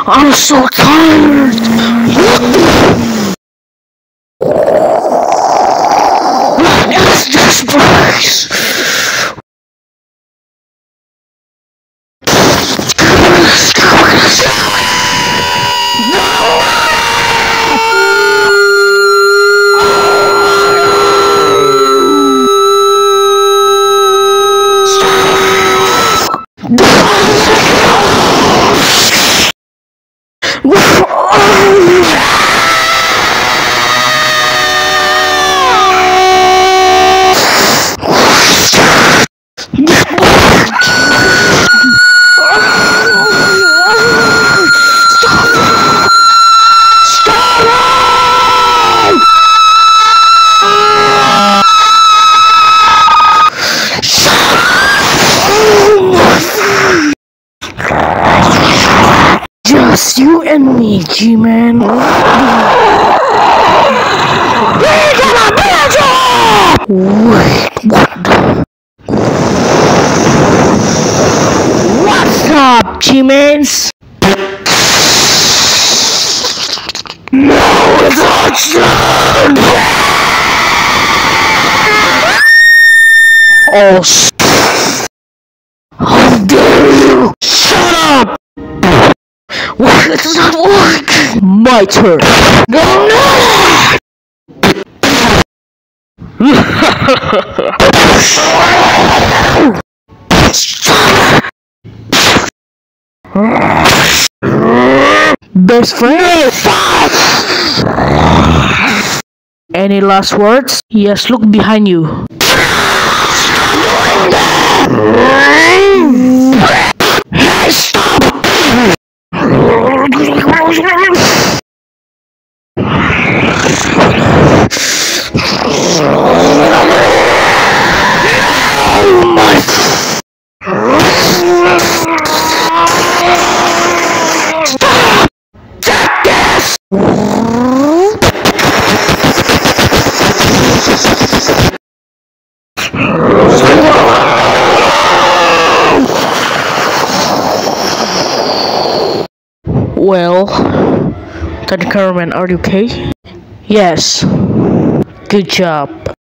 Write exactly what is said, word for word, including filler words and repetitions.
I'm so tired. What is this place? Just you and me, G-Man. We're gonna build you! Wait, what the? What's up, G-Mans? No, it's action! Oh, sh**. How dare you! Shut up! What? It's not working! My turn! No, no! Best friend? Any last words? Yes, look behind you. Hey, stop! Oh my! Stop! Jackass! Well, the cameraman, are you okay? Yes. Good job.